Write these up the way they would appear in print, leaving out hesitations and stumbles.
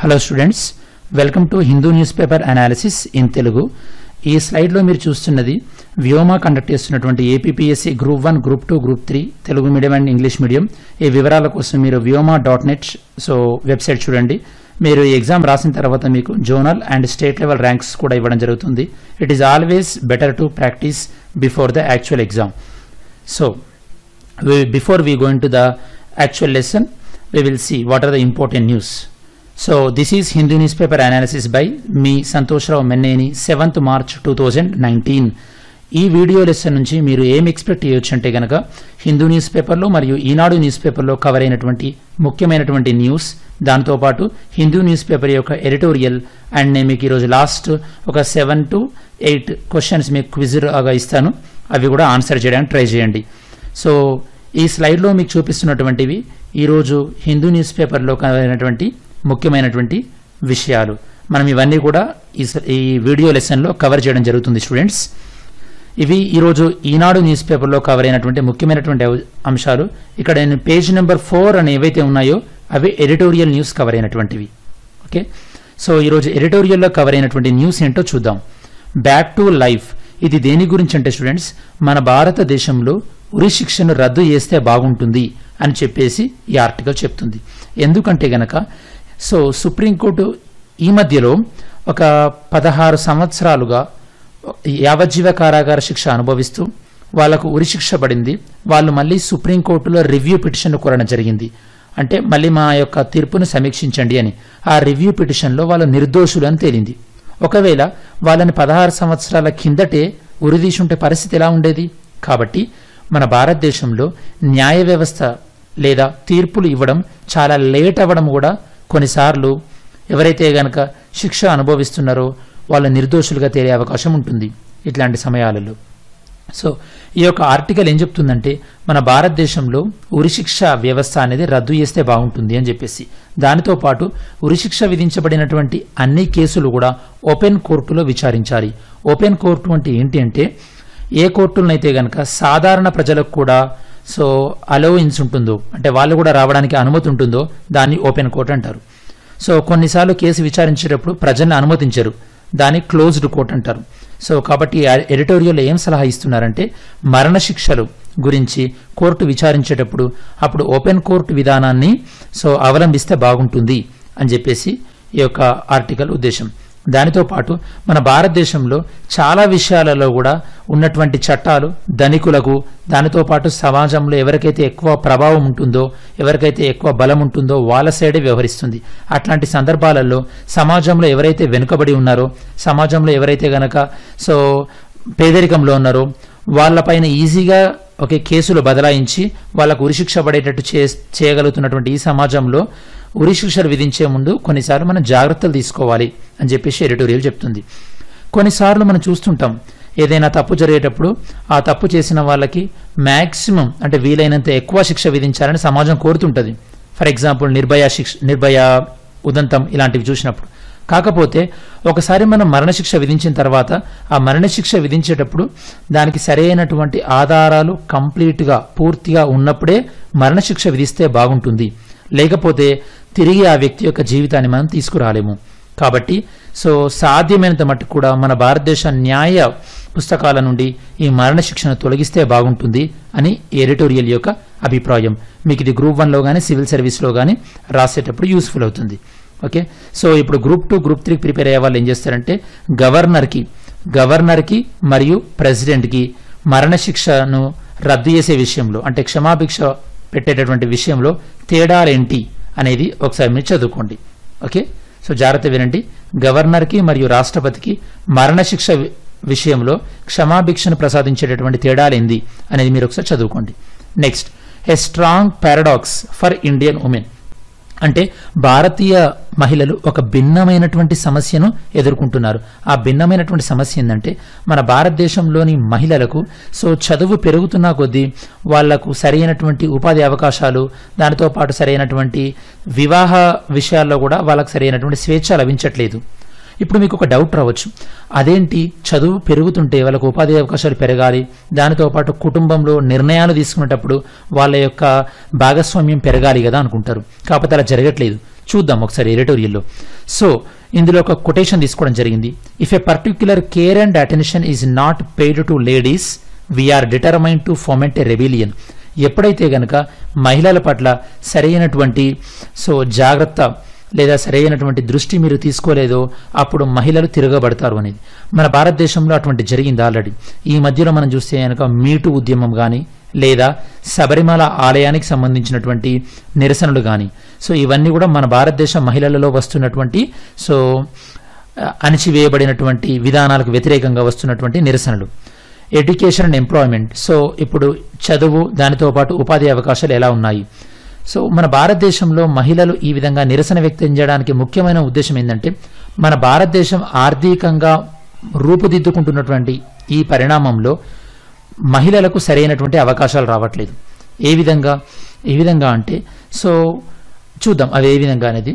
Hello students, welcome to Hindu news paper analysis in Telugu. ఈ స్లైడ్లో మీరు చూస్తున్నది వ్యోమా కండక్ట్ చేస్తున్నటువంటి APPSC group 1, group 2, group 3 Telugu medium and English medium. ఈ వివరాల కోసం మీరు vyoma.net వెబ్సైట్ చూడండి. మీరు ఈ ఎగ్జామ్ రాసిన తర్వాత మీకు zonal and state level ranks కూడా ఇవ్వడం జరుగుతుంది. It is always better to practise before the actual exam. So before we go into the actual lesson, we will see what are the important news. So this is Hindu newspaper analysis by me Santosh Rao Menneni 7th March 2019. ఈ video lesson నుంచి మీరు ఏం expect చేయొచ్చు అంటే కనుక Hindu news పేపర్లో మరియు ఈనాడు news పేపర్లో కవర్ అయినటువంటి ముఖ్యమైనటువంటి న్యూస్, దాంతోపాటు హిందూ న్యూస్ పేపర్ యొక్క ఎడిటోరియల్ అండ్ నేను మీకు ఈరోజు లాస్ట్ ఒక 7 to 8 క్వశ్చన్స్ మీకు క్విజ్గా ఇస్తాను. అవి కూడా ఆన్సర్ చేయడానికి ట్రై చేయండి. సో ఈ స్లైడ్లో మీకు చూపిస్తున్నటువంటివి ఈరోజు హిందూ న్యూస్ పేపర్లో కవర్ అయినటువంటి ముఖ్యమైనటువంటి విషయాలు. మనం ఇవన్నీ కూడా ఈ వీడియో లెసన్లో కవర్ చేయడం జరుగుతుంది స్టూడెంట్స్. ఇవి ఈరోజు ఈనాడు న్యూస్ పేపర్లో కవర్ అయినటువంటి ముఖ్యమైనటువంటి అంశాలు. ఇక్కడ నేను పేజ్ నెంబర్ 4 అని ఏవైతే ఉన్నాయో అవి ఎడిటోరియల్ న్యూస్ కవర్ అయినటువంటివి. ఓకే, సో ఈరోజు ఎడిటోరియల్లో కవర్ అయినటువంటి న్యూస్ ఏంటో చూద్దాం. Back to life. ఇది దేని గురించి అంటే స్టూడెంట్స్, మన భారతదేశంలో ఉరి శిక్షను రద్దు చేస్తే బాగుంటుంది అని చెప్పేసి ఈ ఆర్టికల్ చెప్తుంది. ఎందుకంటే గనక సో సుప్రీంకోర్టు ఈ మధ్యలో ఒక 16 సంవత్సరాలుగా యావజ్జీవ కారాగార శిక్ష అనుభవిస్తూ వాళ్లకు ఉరి శిక్ష పడింది. వాళ్ళు మళ్ళీ సుప్రీంకోర్టులో రివ్యూ పిటిషన్ కోరడం జరిగింది. అంటే మళ్ళీ మా యొక్క తీర్పును సమీక్షించండి అని. ఆ రివ్యూ పిటిషన్లో వాళ్ళు నిర్దోషులు అని తేలింది. ఒకవేళ వాళ్ళని 16 సంవత్సరాల కిందటే ఉరిదీసుంటే పరిస్థితి ఎలా ఉండేది? కాబట్టి మన భారతదేశంలో న్యాయ వ్యవస్థ లేదా తీర్పులు ఇవ్వడం చాలా లేట్ అవ్వడం కూడా కొన్నిసార్లు ఎవరైతే గనక శిక్ష అనుభవిస్తున్నారో వాళ్ళ నిర్దోషులుగా తేలే అవకాశం ఉంటుంది ఇట్లాంటి సమయాలలో. సో ఈ యొక్క ఆర్టికల్ ఏం చెప్తుందంటే మన భారతదేశంలో ఉరిశిక్ష వ్యవస్థ అనేది రద్దు చేస్తే బాగుంటుంది అని చెప్పేసి, దానితో పాటు ఉరిశిక్ష విధించబడినటువంటి అన్ని కేసులు కూడా ఓపెన్ కోర్టులో విచారించాలి. ఓపెన్ కోర్టు అంటే ఏంటి అంటే ఏ కోర్టులనైతే గనక సాధారణ ప్రజలకు కూడా సో అలౌవెన్స్ ఉంటుందో, అంటే వాళ్ళు కూడా రావడానికి అనుమతి ఉంటుందో దాన్ని ఓపెన్ కోర్టు అంటారు. సో కొన్నిసార్లు కేసు విచారించేటప్పుడు ప్రజల్ని అనుమతించరు, దాన్ని క్లోజ్డ్ కోర్ట్ అంటారు. సో కాబట్టి ఎడిటోరియల్లో ఏం సలహా ఇస్తున్నారంటే మరణశిక్షలు గురించి కోర్టు విచారించేటప్పుడు అప్పుడు ఓపెన్ కోర్టు విధానాన్ని సో అవలంబిస్తే బాగుంటుంది అని చెప్పేసి ఈ యొక్క ఆర్టికల్ ఉద్దేశం. దానితో పాటు మన భారతదేశంలో చాలా విషయాలలో కూడా ఉన్నటువంటి చట్టాలు ధనికులకు, దానితో పాటు సమాజంలో ఎవరికైతే ఎక్కువ ప్రభావం ఉంటుందో, ఎవరికైతే ఎక్కువ బలం ఉంటుందో వాళ్ళ సైడే వ్యవహరిస్తుంది. అట్లాంటి సందర్భాలలో సమాజంలో ఎవరైతే వెనుకబడి ఉన్నారో, సమాజంలో ఎవరైతే గనక సో పేదరికంలో ఉన్నారో వాళ్ళపైన ఈజీగా ఒకే కేసులు బదలాయించి వాళ్ళకు ఉరిశిక్ష పడేటట్టు చేయగలుగుతున్నటువంటి ఈ సమాజంలో ఉరిశిక్షలు విధించే ముందు కొన్నిసార్లు మనం జాగ్రత్తలు తీసుకోవాలి అని చెప్పేసి ఎడిటోరియల్ చెప్తుంది. కొన్నిసార్లు మనం చూస్తుంటాం ఏదైనా తప్పు జరిగేటప్పుడు ఆ తప్పు చేసిన వాళ్ళకి మ్యాక్సిమం అంటే వీలైనంత ఎక్కువ శిక్ష విధించాలని సమాజం కోరుతుంటుంది. ఫర్ ఎగ్జాంపుల్ నిర్భయ ఉదంతం ఇలాంటివి చూసినప్పుడు. కాకపోతే ఒకసారి మనం మరణశిక్ష విధించిన తర్వాత ఆ మరణశిక్ష విధించేటప్పుడు దానికి సరైనటువంటి ఆధారాలు కంప్లీట్గా పూర్తిగా ఉన్నప్పుడే మరణశిక్ష విధిస్తే బాగుంటుంది. లేకపోతే తిరిగి ఆ వ్యక్తి యొక్క జీవితాన్ని మనం తీసుకురాలేము. కాబట్టి సో సాధ్యమైనంత మట్టుకు కూడా మన భారతదేశ న్యాయ పుస్తకాల నుండి ఈ మరణశిక్షను తొలగిస్తే బాగుంటుంది అని ఎడిటోరియల్ యొక్క అభిప్రాయం. మీకు ఇది గ్రూప్ 1లో కానీ సివిల్ సర్వీస్లో కానీ రాసేటప్పుడు యూస్ఫుల్ అవుతుంది. ఓకే, సో ఇప్పుడు గ్రూప్ 2, గ్రూప్ 3 ప్రిపేర్ అయ్యే వాళ్ళు ఏం చేస్తారంటే గవర్నర్కి మరియు ప్రెసిడెంట్కి మరణశిక్షను రద్దు చేసే విషయంలో అంటే క్షమాభిక్ష పెట్టేటటువంటి విషయంలో తేడాలేంటి అనేది ఒకసారి మీరు చదువుకోండి. ఓకే, సో జాగ్రత్త వినండి. గవర్నర్కి మరియు రాష్ట్రపతికి మరణశిక్ష విషయంలో క్షమాభిక్షను ప్రసాదించేటటువంటి తేడాలేంది అనేది మీరు ఒకసారి చదువుకోండి. Next, a strong paradox for Indian women. అంటే భారతీయ మహిళలు ఒక భిన్నమైనటువంటి సమస్యను ఎదుర్కొంటున్నారు. ఆ భిన్నమైనటువంటి సమస్య ఏంటంటే మన భారతదేశంలోని మహిళలకు సో చదువు పెరుగుతున్న కొద్దీ వాళ్లకు సరైనటువంటి ఉపాధి అవకాశాలు, దానితో పాటు సరైనటువంటి వివాహ విషయాల్లో కూడా వాళ్ళకు సరైనటువంటి స్వేచ్ఛ లభించట్లేదు. ఇప్పుడు మీకు ఒక డౌట్ రావచ్చు, అదేంటి చదువు పెరుగుతుంటే వాళ్ళకు ఉపాధి అవకాశాలు పెరగాలి, దానితో పాటు కుటుంబంలో నిర్ణయాలు తీసుకునేటప్పుడు వాళ్ళ యొక్క భాగస్వామ్యం పెరగాలి కదా అనుకుంటారు. కాకపోతే అలా జరగట్లేదు. చూద్దాం ఒకసారి ఎడిటోరియల్లో. సో ఇందులో ఒక కొటేషన్ తీసుకోవడం జరిగింది. If a particular care and attention is not paid to ladies we are determined to foment a rebellion. ఎప్పుడైతే గనక మహిళల పట్ల సరైనటువంటి జాగ్రత్త లేదా సరైనటువంటి దృష్టి మీరు తీసుకోలేదో అప్పుడు మహిళలు తిరగబడతారు అనేది. మన భారతదేశంలో అటువంటి జరిగింది ఆల్రెడీ. ఈ మధ్యలో మనం చూస్తే కనుక మీటు ఉద్యమం కానీ లేదా శబరిమల ఆలయానికి సంబంధించినటువంటి నిరసనలు కానీ ఇవన్నీ కూడా మన భారతదేశ మహిళలలో వస్తున్నటువంటి అణచివేయబడినటువంటి విధానాలకు వ్యతిరేకంగా వస్తున్నటువంటి నిరసనలు. Education and employment. ఇప్పుడు చదువు దానితో పాటు ఉపాధి అవకాశాలు ఎలా ఉన్నాయి? మన భారతదేశంలో మహిళలు ఈ విధంగా నిరసన వ్యక్తం చేయడానికి ముఖ్యమైన ఉద్దేశం ఏంటంటే మన భారతదేశం ఆర్థికంగా రూపుదిద్దుకుంటున్నటువంటి ఈ పరిణామంలో మహిళలకు సరైనటువంటి అవకాశాలు రావట్లేదు. ఏ విధంగా అంటే చూద్దాం అవి ఏ విధంగా అనేది.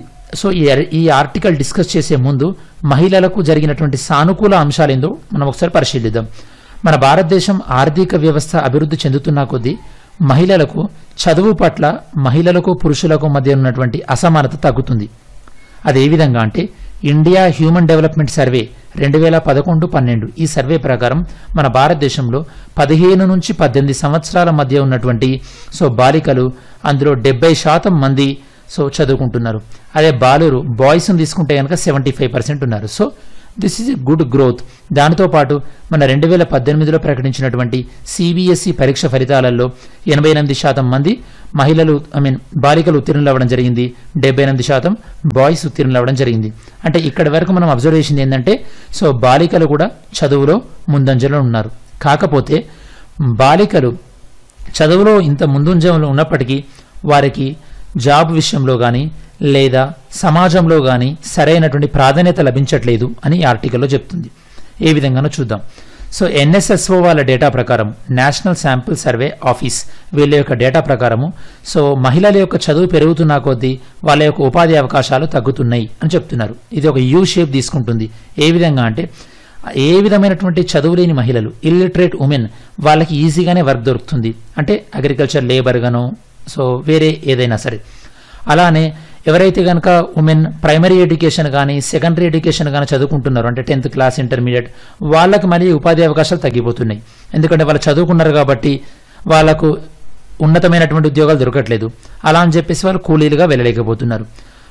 ఈ ఆర్టికల్ డిస్కస్ చేసే ముందు మహిళలకు జరిగినటువంటి సానుకూల అంశాలు ఏందో మనం ఒకసారి పరిశీలిద్దాం. మన భారతదేశం ఆర్థిక వ్యవస్థ అభివృద్ధి చెందుతున్న కొద్దీ మహిళలకు చదువు పట్ల మహిళలకు పురుషులకు మధ్య ఉన్నటువంటి అసమానత తగ్గుతుంది. అది ఏ విధంగా అంటే ఇండియా హ్యూమన్ డెవలప్మెంట్ సర్వే 2011-12 ఈ సర్వే ప్రకారం మన భారతదేశంలో 15 నుంచి 18 సంవత్సరాల మధ్య ఉన్నటువంటి బాలికలు అందులో 70% మంది చదువుకుంటున్నారు. అదే బాయ్స్ తీసుకుంటే కనుక 75% ఉన్నారు. This is a good growth. దానితో పాటు మన 2018లో ప్రకటించినటువంటి సిబిఎస్ఈ పరీక్ష ఫలితాలలో 88% మంది బాలికలు ఉత్తీర్ణులు అవ్వడం జరిగింది, 78% బాయ్స్ ఉత్తీర్ణులు అవ్వడం జరిగింది. అంటే ఇక్కడి వరకు మనం అబ్జర్వ్ చేసింది ఏంటంటే బాలికలు కూడా చదువులో ముందంజలో ఉన్నారు. కాకపోతే బాలికలు చదువులో ఇంత ముందంజలో ఉన్నప్పటికీ వారికి జాబ్ విషయంలో కానీ లేదా సమాజంలో కానీ సరైనటువంటి ప్రాధాన్యత లభించట్లేదు అని ఈ ఆర్టికల్లో చెప్తుంది. ఏ విధంగానో చూద్దాం. ఎన్ఎస్ఎస్ఓ వాళ్ళ డేటా ప్రకారం, నేషనల్ శాంపిల్ సర్వే ఆఫీస్ వీళ్ళ యొక్క డేటా ప్రకారము మహిళల యొక్క చదువు పెరుగుతున్న కొద్దీ వాళ్ళ యొక్క ఉపాధి అవకాశాలు తగ్గుతున్నాయి అని చెప్తున్నారు. ఇది ఒక యూ షేప్ తీసుకుంటుంది. ఏ విధంగా అంటే ఏ విధమైనటువంటి చదువు లేని మహిళలు, ఇల్లిటరేట్ ఉమెన్, వాళ్ళకి ఈజీగానే వర్క్ దొరుకుతుంది. అంటే అగ్రికల్చర్ లేబర్ గానో వేరే ఏదైనా సరే. అలానే ఎవరైతే కనుక ఉమెన్ ప్రైమరీ ఎడ్యుకేషన్ కానీ సెకండరీ ఎడ్యుకేషన్ కానీ చదువుకుంటున్నారు అంటే 10th క్లాస్ ఇంటర్మీడియట్ వాళ్ళకి మళ్ళీ ఉపాధి అవకాశాలు తగ్గిపోతున్నాయి. ఎందుకంటే వాళ్ళు చదువుకున్నారు కాబట్టి వాళ్ళకు ఉన్నతమైనటువంటి ఉద్యోగాలు దొరకట్లేదు. అలా అని చెప్పేసి వాళ్ళు కూలీలుగా వెళ్ళలేకపోతున్నారు.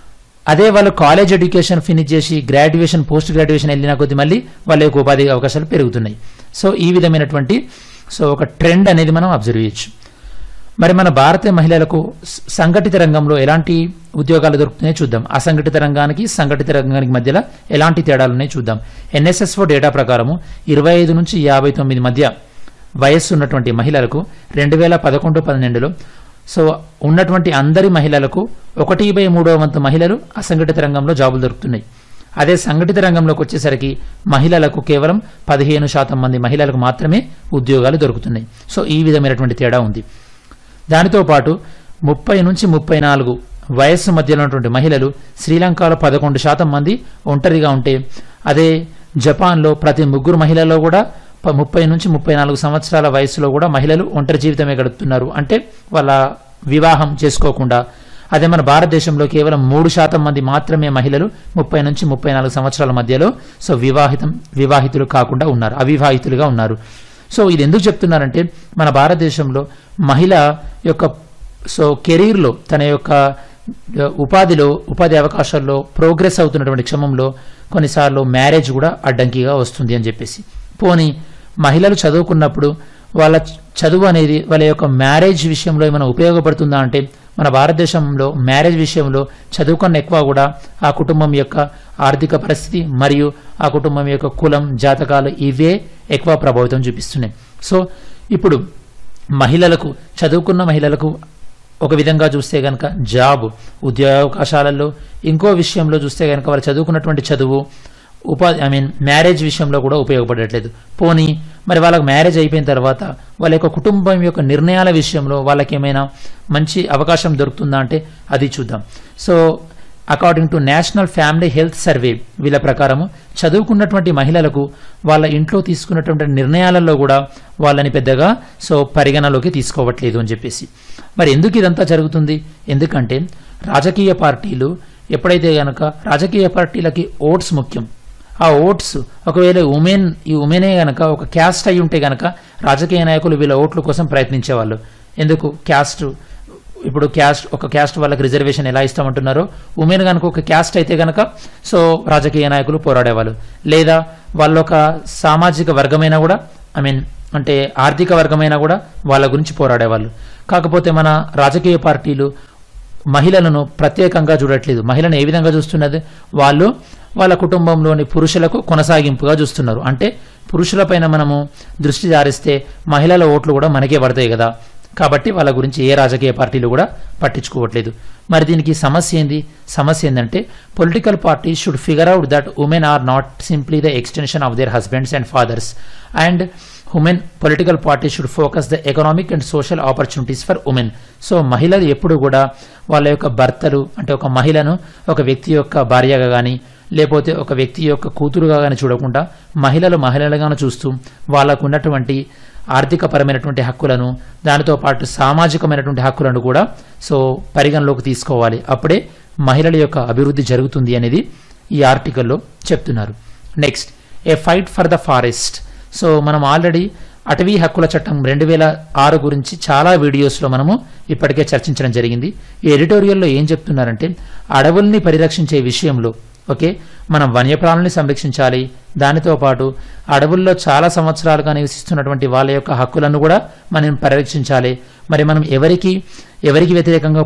అదే వాళ్ళు కాలేజ్ ఎడ్యుకేషన్ ఫినిష్ చేసి గ్రాడ్యుయేషన్ పోస్ట్ గ్రాడ్యుయేషన్ వెళ్ళిన కొద్దీ మళ్ళీ వాళ్ళ యొక్క ఉపాధి అవకాశాలు పెరుగుతున్నాయి. ఈ విధమైనటువంటి ఒక ట్రెండ్ అనేది మనం అబ్జర్వ్ చేయొచ్చు. మరి మన భారతీయ మహిళలకు సంఘటిత రంగంలో ఎలాంటి ఉద్యోగాలు దొరుకుతున్నాయో చూద్దాం. అసంఘటిత రంగానికి సంఘటిత రంగానికి మధ్యలో ఎలాంటి తేడాలు ఉన్నాయో చూద్దాం. ఎన్ఎస్ఎస్ఓ డేటా ప్రకారము 25 నుంచి 59 మధ్య వయస్సు ఉన్నటువంటి మహిళలకు 2011-12లో ఉన్నటువంటి అందరి మహిళలకు 1/3 వంతు మహిళలు అసంఘటిత రంగంలో జాబులు దొరుకుతున్నాయి. అదే సంఘటిత రంగంలోకి వచ్చేసరికి మహిళలకు కేవలం 15% మంది మహిళలకు మాత్రమే ఉద్యోగాలు దొరుకుతున్నాయి. ఈ విధమైనటువంటి తేడా ఉంది. దానితో పాటు 30 నుంచి 34 వయస్సు మధ్యలో ఉన్నటువంటి మహిళలు శ్రీలంకలో 11% మంది ఒంటరిగా ఉంటే, అదే జపాన్లో ప్రతి 3 మహిళల్లో కూడా 30 నుంచి 34 సంవత్సరాల వయసులో కూడా మహిళలు ఒంటరి జీవితమే గడుపుతున్నారు. అంటే వాళ్ళ వివాహం చేసుకోకుండా. అదే మన భారతదేశంలో కేవలం 3% మంది మాత్రమే మహిళలు 30 నుంచి 34 సంవత్సరాల మధ్యలో వివాహితులు కాకుండా ఉన్నారు, అవివాహితులుగా ఉన్నారు. ఇది ఎందుకు చెప్తున్నారంటే మన భారతదేశంలో మహిళ యొక్క కెరీర్లో తన యొక్క ఉపాధి అవకాశాల్లో ప్రోగ్రెస్ అవుతున్నటువంటి క్రమంలో కొన్నిసార్లు మ్యారేజ్ కూడా అడ్డంకిగా వస్తుంది అని చెప్పేసి. పోనీ మహిళలు చదువుకున్నప్పుడు వాళ్ళ చదువు అనేది వాళ్ళ యొక్క మ్యారేజ్ విషయంలో ఏమైనా ఉపయోగపడుతుందా అంటే మన భారతదేశంలో మ్యారేజ్ విషయంలో చదువు కన్నా ఎక్కువ కూడా ఆ కుటుంబం యొక్క ఆర్థిక పరిస్థితి మరియు ఆ కుటుంబం యొక్క కులం, జాతకాలు ఇవే ఎక్కువ ప్రభావితం చూపిస్తున్నాయి. ఇప్పుడు మహిళలకు, చదువుకున్న మహిళలకు ఒక విధంగా చూస్తే కనుక జాబ్, ఉద్యోగ అవకాశాలలో, ఇంకో విషయంలో చూస్తే కనుక వాళ్ళు చదువుకున్నటువంటి చదువు మ్యారేజ్ విషయంలో కూడా ఉపయోగపడట్లేదు. పోనీ మరి వాళ్ళకి మ్యారేజ్ అయిపోయిన తర్వాత వాళ్ళ యొక్క కుటుంబం యొక్క నిర్ణయాల విషయంలో వాళ్ళకి ఏమైనా మంచి అవకాశం దొరుకుతుందా అంటే అది చూద్దాం. According to national family health survey వీళ్ళ ప్రకారము చదువుకున్నటువంటి మహిళలకు వాళ్ళ ఇంట్లో తీసుకున్నటువంటి నిర్ణయాలలో కూడా వాళ్ళని పెద్దగా పరిగణలోకి తీసుకోవట్లేదు అని చెప్పేసి. మరి ఎందుకు ఇదంతా జరుగుతుంది? ఎందుకంటే రాజకీయ పార్టీలు ఎప్పుడైతే గనక రాజకీయ పార్టీలకి ఓట్స్ ముఖ్యం, ఆ ఓట్స్ ఒకవేళ ఈ ఉమెనే గనక ఒక క్యాస్ట్ అయి ఉంటే గనక రాజకీయ నాయకులు వీళ్ళ ఓట్ల కోసం ప్రయత్నించేవాళ్ళు. ఎందుకు క్యాస్ట్, ఇప్పుడు ఒక క్యాస్ట్ వాళ్ళకి రిజర్వేషన్ ఎలా ఇస్తామంటున్నారో ఉమెన్ కనుక ఒక క్యాస్ట్ అయితే గనక సో రాజకీయ నాయకులు పోరాడేవాళ్ళు. లేదా వాళ్ళొక సామాజిక వర్గమైనా కూడా అంటే ఆర్థిక వర్గమైనా కూడా వాళ్ళ గురించి పోరాడేవాళ్ళు. కాకపోతే మన రాజకీయ పార్టీలు మహిళలను ప్రత్యేకంగా చూడట్లేదు. మహిళను ఏ విధంగా చూస్తున్నది, వాళ్ళు వాళ్ళ కుటుంబంలోని పురుషులకు కొనసాగింపుగా చూస్తున్నారు. అంటే పురుషులపైన మనము దృష్టి సారిస్తే మహిళల ఓట్లు కూడా మనకే పడతాయి కదా, కాబట్టి వాళ్ళ గురించి ఏ రాజకీయ పార్టీలు కూడా పట్టించుకోవట్లేదు. మరి దీనికి సమస్య ఏంటంటే political parties should figure out that women are not simply the extension of their husbands and fathers and women political party should focus the economic and social opportunities for women. So మహిళలు ఎప్పుడు కూడా వాళ్ళ యొక్క భర్తలు, అంటే ఒక మహిళను ఒక వ్యక్తి యొక్క భార్యగా కానీ లేకపోతే ఒక వ్యక్తి యొక్క కూతురుగా కానీ చూడకుండా మహిళలుగాను చూస్తూ వాళ్ళకు ఉన్నటువంటి ఆర్థికపరమైనటువంటి హక్కులను, దానితో పాటు సామాజికమైనటువంటి హక్కులను కూడా సో పరిగణలోకి తీసుకోవాలి. అప్పుడే మహిళల యొక్క అభివృద్ధి జరుగుతుంది అనేది ఈ ఆర్టికల్లో చెప్తున్నారు. Next, a fight for the forest. So మనం ఆల్రెడీ అటవీ హక్కుల చట్టం 2006 గురించి చాలా వీడియోస్లో మనము ఇప్పటికే చర్చించడం జరిగింది. ఈ ఎడిటోరియల్లో ఏం చెప్తున్నారంటే అడవుల్ని పరిరక్షించే విషయంలో మనం వన్యప్రాణుల్ని సంరక్షించాలి, దానితో పాటు అడవుల్లో చాలా సంవత్సరాలుగా నివసిస్తున్నటువంటి వాళ్ళ యొక్క హక్కులను కూడా మనం పరిరక్షించాలి. మరి మనం ఎవరికి వ్యతిరేకంగా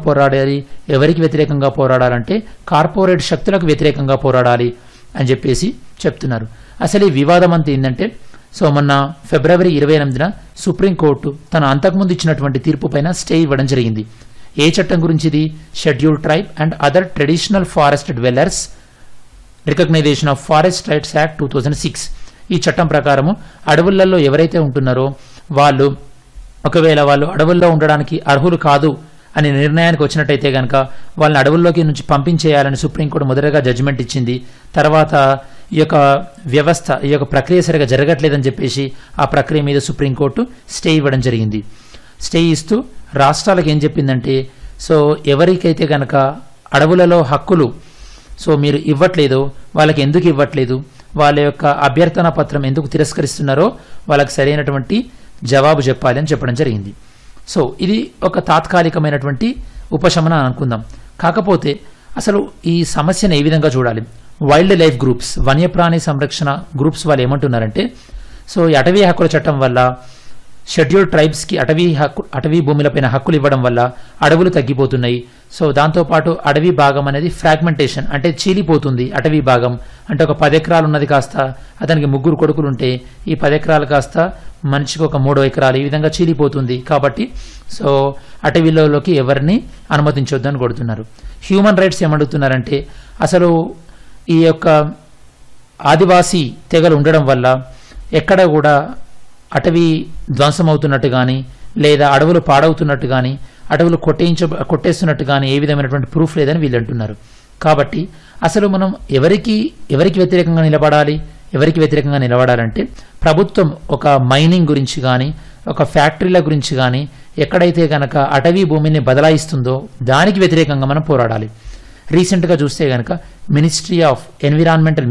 పోరాడాలంటే కార్పొరేట్ శక్తులకు వ్యతిరేకంగా పోరాడాలి అని చెప్పేసి చెప్తున్నారు. అసలు ఈ వివాదం అంతా ఏంటంటే సో మొన్న ఫిబ్రవరి 28న సుప్రీంకోర్టు తన అంతకుముందు ఇచ్చినటువంటి తీర్పు పైన స్టే ఇవ్వడం జరిగింది. ఏ చట్టం గురించి ఇది? Scheduled tribe and other traditional forest dwellers recognition of forest rights act 2006. ఈ చట్టం ప్రకారము అడవులలో ఎవరైతే ఉంటున్నారో వాళ్ళు ఒకవేళ వాళ్ళు అడవుల్లో ఉండడానికి అర్హులు కాదు అనే నిర్ణయానికి వచ్చినట్టయితే కనుక వాళ్ళని అడవుల్లోకి నుంచి పంపించేయాలని సుప్రీంకోర్టు మొదటగా జడ్జిమెంట్ ఇచ్చింది. తర్వాత ఈ యొక్క ప్రక్రియ సరిగా జరగట్లేదని చెప్పేసి ఆ ప్రక్రియ మీద సుప్రీంకోర్టు స్టే ఇవ్వడం జరిగింది. స్టే ఇస్తూ రాష్ట్రాలకు ఏం చెప్పిందంటే సో ఎవరికైతే కనుక అడవులలో హక్కులు సో మీరు ఇవ్వట్లేదు, వాళ్ళకి ఎందుకు ఇవ్వట్లేదు, వాళ్ళ యొక్క అభ్యర్థన పత్రం ఎందుకు తిరస్కరిస్తున్నారో వాళ్ళకి సరైనటువంటి జవాబు చెప్పాలి అని చెప్పడం జరిగింది. సో ఇది ఒక తాత్కాలికమైనటువంటి ఉపశమనం అనుకుందాం. కాకపోతే అసలు ఈ సమస్యను ఏ విధంగా చూడాలి? వైల్డ్ లైఫ్ గ్రూప్స్, వన్యప్రాణి సంరక్షణ గ్రూప్స్ వాళ్ళు ఏమంటున్నారంటే సో ఈ అటవీ హక్కుల చట్టం వల్ల షెడ్యూల్డ్ ట్రైబ్స్కి అటవీ భూములపైన హక్కులు ఇవ్వడం వల్ల అడవులు తగ్గిపోతున్నాయి. సో దాంతోపాటు అడవి భాగం అనేది ఫ్రాగ్మెంటేషన్, అంటే చీలిపోతుంది. అటవీ భాగం అంటే ఒక 10 ఎకరాలు ఉన్నది కాస్త అతనికి 3 కొడుకులు ఉంటే ఈ 10 ఎకరాలు కాస్త మనిషికి ఒక 3 ఎకరాలు ఈ విధంగా చీలిపోతుంది. కాబట్టి సో అటవీలోకి ఎవరిని అనుమతించొద్దు అని కొడుతున్నారు. హ్యూమన్ రైట్స్ ఏమడుగుతున్నారంటే అసలు ఈ యొక్క ఆదివాసీ తెగలు ఉండడం వల్ల ఎక్కడ కూడా అటవీ ధ్వంసమవుతున్నట్టు కానీ లేదా అడవులు పాడవుతున్నట్టు కానీ అడవులు కొట్టేస్తున్నట్టు కానీ ఏ విధమైనటువంటి ప్రూఫ్ లేదని వీళ్ళు అంటున్నారు. కాబట్టి అసలు మనం ఎవరికి వ్యతిరేకంగా నిలబడాలంటే ప్రభుత్వం ఒక మైనింగ్ గురించి కానీ ఒక ఫ్యాక్టరీల గురించి కానీ ఎక్కడైతే కనుక అటవీ భూమిని బదలాయిస్తుందో దానికి వ్యతిరేకంగా మనం పోరాడాలి. రీసెంట్గా చూస్తే కనుక మినిస్ట్రీ ఆఫ్ ఎన్విరాన్మెంటల్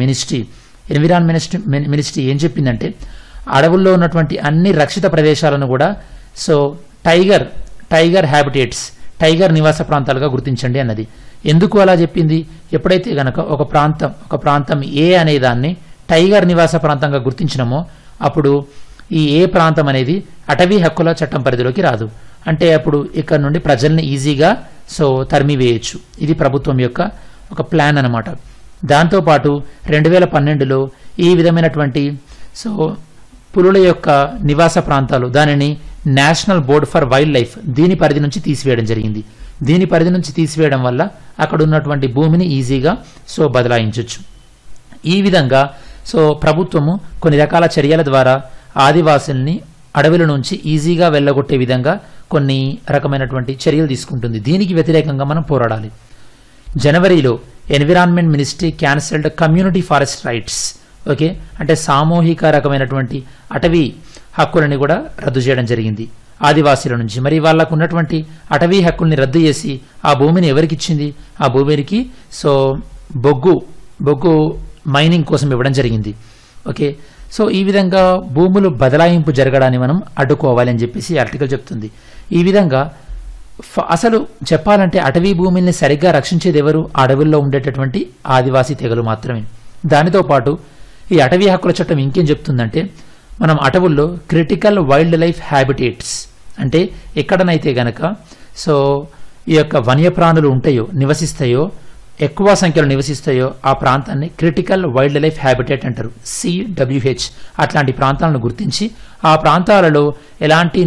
మినిస్ట్రీ ఏం చెప్పిందంటే అడవుల్లో ఉన్నటువంటి అన్ని రక్షిత ప్రదేశాలను కూడా సో టైగర్ హ్యాబిటేట్స్, టైగర్ నివాస ప్రాంతాలుగా గుర్తించండి అన్నది. ఎందుకు అలా చెప్పింది? ఎప్పుడైతే గనక ఒక ప్రాంతం ఏ అనే దాన్ని టైగర్ నివాస ప్రాంతంగా గుర్తించినామో అప్పుడు ఈ ఏ ప్రాంతం అనేది అటవీ హక్కుల చట్టం పరిధిలోకి రాదు. అంటే అప్పుడు ఇక్కడ నుండి ప్రజల్ని ఈజీగా సో తరిమివేయచ్చు. ఇది ప్రభుత్వం యొక్క ఒక ప్లాన్ అన్నమాట. దాంతోపాటు 2012లో ఈ విధమైనటువంటి సో పులుల యొక్క నివాస ప్రాంతాలు దానిని national board for wildlife దీని పరిధి నుంచి తీసివేయడం జరిగింది. దీని పరిధి నుంచి తీసివేయడం వల్ల అక్కడ ఉన్నటువంటి భూమిని ఈజీగా సో బదలాయించవచ్చు. ఈ విధంగా సో ప్రభుత్వము కొన్ని రకాల చర్యల ద్వారా ఆదివాసుల్ని అడవుల నుంచి ఈజీగా వెళ్ళగొట్టే విధంగా కొన్ని రకమైనటువంటి చర్యలు తీసుకుంటుంది. దీనికి వ్యతిరేకంగా మనం పోరాడాలి. జనవరిలో environment ministry cancelled community forest rights. అంటే సామూహిక రకమైనటువంటి అటవీ హక్కులని కూడా రద్దు చేయడం జరిగింది. ఆదివాసీల నుంచి. మరి వాళ్ళకు ఉన్నటువంటి అటవీ హక్కుల్ని రద్దు చేసి ఆ భూమిని ఎవరికి ఇచ్చింది? ఆ భూమికి సో బొగ్గు మైనింగ్ కోసం ఇవ్వడం జరిగింది. ఓకే, సో ఈ విధంగా భూములు బదలాయింపు జరగడాన్ని మనం అడ్డుకోవాలి అని చెప్పేసి ఆర్టికల్ చెప్తుంది. ఈ విధంగా అసలు చెప్పాలంటే అటవీ భూమిని సరిగ్గా రక్షించేది ఎవరు? అడవుల్లో ఉండేటటువంటి ఆదివాసీ తెగలు మాత్రమే. దానితో పాటు ఈ అటవీ హక్కుల చట్టం ఇంకేం చెప్తుందంటే, మనం అటవుల్లో క్రిటికల్ వైల్డ్ లైఫ్ హ్యాబిటేట్స్ అంటే ఎక్కడనైతే గనక సో ఈ యొక్క వన్యప్రాణులు ఉంటాయో, నివసిస్తాయో, ఎక్కువ సంఖ్యలో నివసిస్తాయో ఆ ప్రాంతాన్ని క్రిటికల్ వైల్డ్ లైఫ్ హ్యాబిటేట్ అంటారు, CWH. అట్లాంటి ప్రాంతాలను గుర్తించి ఆ ప్రాంతాలలో ఎలాంటి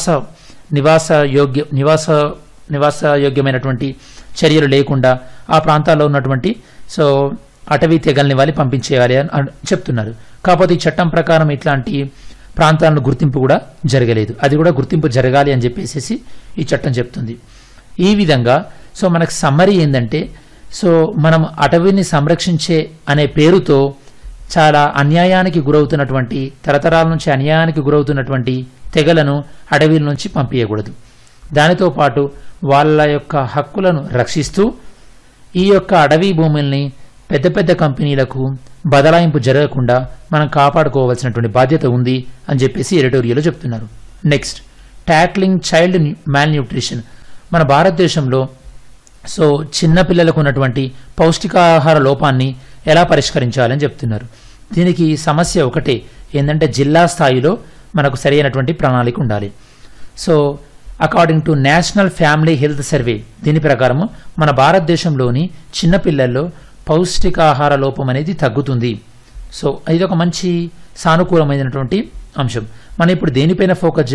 నివాసయోగ్యమైనటువంటి చర్యలు లేకుండా ఆ ప్రాంతాల్లో ఉన్నటువంటి సో అటవీ తెగల్ని వాళ్ళు పంపించేయాలి అని చెప్తున్నారు. కాకపోతే ఈ చట్టం ప్రకారం ఇట్లాంటి ప్రాంతాలను గుర్తింపు కూడా జరగలేదు. అది కూడా గుర్తింపు జరగాలి అని చెప్పేసి ఈ చట్టం చెప్తుంది. ఈ విధంగా సో మనకు సమ్మరీ ఏంటంటే, సో మనం అటవీని సంరక్షించే అనే పేరుతో చాలా అన్యాయానికి గురవుతున్నటువంటి, తరతరాల నుంచి అన్యాయానికి గురవుతున్నటువంటి తెగలను అడవిల నుంచి పంపించకూడదు. దానితో పాటు వాళ్ళ యొక్క హక్కులను రక్షిస్తూ ఈ యొక్క అడవి భూముల్ని పెద్ద పెద్ద కంపెనీలకు బదలాయింపు జరగకుండా మనం కాపాడుకోవాల్సినటువంటి బాధ్యత ఉంది అని చెప్పేసి ఎడిటోరియల్లో చెప్తున్నారు. Next, tackling child malnutrition. మన భారతదేశంలో సో చిన్నపిల్లలకు ఉన్నటువంటి పౌష్టికాహార లోపాన్ని ఎలా పరిష్కరించాలని చెప్తున్నారు. దీనికి సమస్య ఒకటే ఏంటంటే, జిల్లా స్థాయిలో మనకు సరైనటువంటి ప్రణాళిక ఉండాలి. So according to national family health survey, దీని ప్రకారము మన భారతదేశంలోని చిన్నపిల్లల్లో పౌష్టికాహార లోపం అనేది తగ్గుతుంది. సో ఇది ఒక మంచి సానుకూలమైనటువంటి అంశం. మనం ఇప్పుడు దేనిపైన ఫోకస్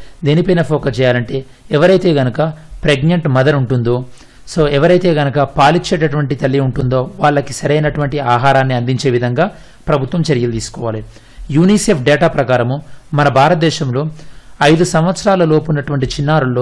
చేయాలంటే ఎవరైతే గనక ప్రెగ్నెంట్ మదర్ ఉంటుందో, సో ఎవరైతే గనక పాలిచ్చేటటువంటి తల్లి ఉంటుందో వాళ్ళకి సరైనటువంటి ఆహారాన్ని అందించే విధంగా ప్రభుత్వం చర్యలు తీసుకోవాలి. యూనిసెఫ్ డేటా ప్రకారము మన భారతదేశంలో 5 సంవత్సరాల లోపు ఉన్నటువంటి చిన్నారుల్లో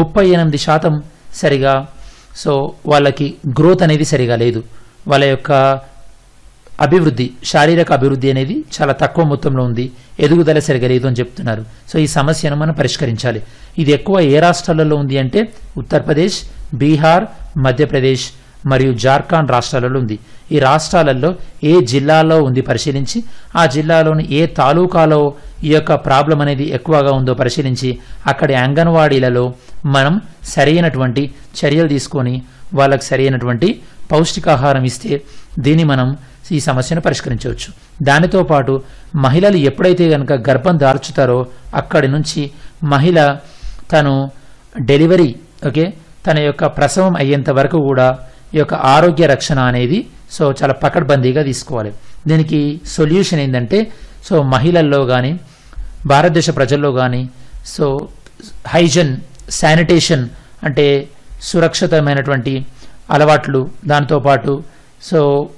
38% సరిగా సో వాళ్ళకి గ్రోత్ అనేది సరిగా లేదు. వాళ్ళ యొక్క అభివృద్ధి, శారీరక అభివృద్ధి అనేది చాలా తక్కువ మొత్తంలో ఉంది, ఎదుగుదల సరిగా లేదు అని చెప్తున్నారు. సో ఈ సమస్యను మనం పరిష్కరించాలి. ఇది ఎక్కువ ఏ రాష్ట్రాలలో ఉంది అంటే ఉత్తరప్రదేశ్, బీహార్, మధ్యప్రదేశ్ మరియు జార్ఖండ్ రాష్ట్రాలలో ఉంది. ఈ రాష్ట్రాలలో ఏ జిల్లాలో ఉంది పరిశీలించి, ఆ జిల్లాలోని ఏ తాలూకాలో ఈ యొక్క ప్రాబ్లం అనేది ఎక్కువగా ఉందో పరిశీలించి అక్కడి అంగన్వాడీలలో మనం సరైనటువంటి చర్యలు తీసుకొని వాళ్ళకి సరైనటువంటి పౌష్టికాహారం ఇస్తే దీన్ని మనం ఈ సమస్యను పరిష్కరించవచ్చు. దానితో పాటు మహిళలు ఎప్పుడైతే కనుక గర్భం దాల్చుతారో అక్కడి నుంచి మహిళ తను డెలివరీ తన యొక్క ప్రసవం అయ్యేంత వరకు కూడా ఈ యొక్క ఆరోగ్య రక్షణ అనేది సో చాలా పకడ్బందీగా తీసుకోవాలి. దీనికి సొల్యూషన్ ఏంటంటే, సో మహిళల్లో కానీ భారతదేశ ప్రజల్లో కానీ సో హైజన్, శానిటేషన్ అంటే సురక్షితమైనటువంటి అలవాట్లు, దాంతోపాటు సో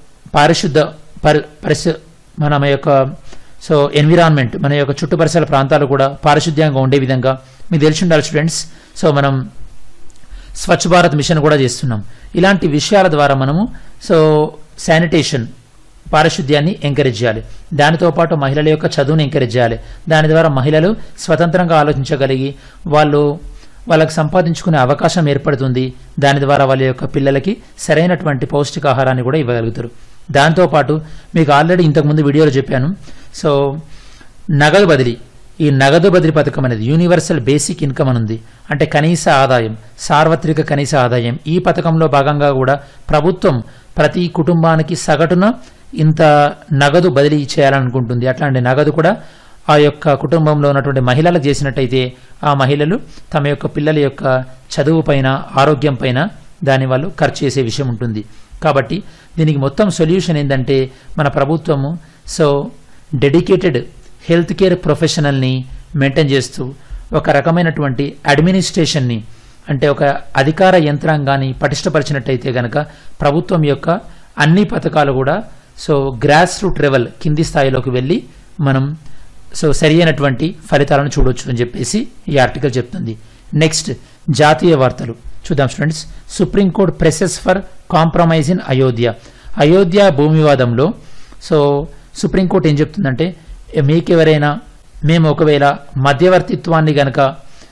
మన యొక్క సో ఎన్విరాన్మెంట్, మన యొక్క చుట్టుపరిసర ప్రాంతాలు కూడా పారిశుద్ధ్యంగా ఉండే విధంగా మీకు తెలిసి ఉండాలి స్టూడెంట్స్. సో మనం స్వచ్ఛ భారత్ మిషన్ కూడా చేస్తున్నాం. ఇలాంటి విషయాల ద్వారా మనము సో శానిటేషన్, పారిశుద్ధ్యాన్ని ఎంకరేజ్ చేయాలి. దానితో పాటు మహిళల యొక్క చదువుని ఎంకరేజ్ చేయాలి. దాని ద్వారా మహిళలు స్వతంత్రంగా ఆలోచించగలిగి వాళ్ళకి సంపాదించుకునే అవకాశం ఏర్పడుతుంది. దాని ద్వారా వాళ్ళ యొక్క పిల్లలకి సరైనటువంటి పౌష్టికాహారాన్ని కూడా ఇవ్వగలుగుతారు. దాంతోపాటు మీకు ఆల్రెడీ ఇంతకుముందు వీడియోలో చెప్పాను, సో నగదు బదిలీ, ఈ నగదు బదిలీ పథకం అనేది యూనివర్సల్ బేసిక్ ఇన్కమ్ అని ఉంది, అంటే కనీస ఆదాయం, సార్వత్రిక కనీస ఆదాయం. ఈ పథకంలో భాగంగా కూడా ప్రభుత్వం ప్రతి కుటుంబానికి సగటున ఇంత నగదు బదిలీ చేయాలనుకుంటుంది. అట్లాంటి నగదు కూడా ఆ యొక్క కుటుంబంలో ఉన్నటువంటి మహిళలకు చేసినట్టయితే ఆ మహిళలు తమ యొక్క పిల్లల యొక్క చదువు పైన, ఆరోగ్యం పైన దాని వాళ్ళు ఖర్చు చేసే విషయం ఉంటుంది. కాబట్టి దీనికి మొత్తం సొల్యూషన్ ఏంటంటే, మన ప్రభుత్వము సో డెడికేటెడ్ హెల్త్ కేర్ ప్రొఫెషనల్ని మెయింటైన్ చేస్తూ ఒక రకమైనటువంటి అడ్మినిస్ట్రేషన్ని, అంటే ఒక అధికార యంత్రాంగాన్ని పటిష్టపరిచినట్టయితే గనక ప్రభుత్వం యొక్క అన్ని పథకాలు కూడా సో గ్రాస్ రూట్ లెవెల్, కింది స్థాయిలోకి వెళ్ళి మనం సో సరి అయినటువంటి ఫలితాలను చూడొచ్చు అని చెప్పేసి ఈ ఆర్టికల్ చెప్తుంది. నెక్స్ట్, జాతీయ వార్తలు చూద్దాం students. Supreme court presses for compromise in Ayodhya. Ayodhya భూమి వివాదంలో సో సుప్రీంకోర్టు ఏం చెప్తుందంటే, మేము ఒకవేళ మధ్యవర్తిత్వాన్ని గనక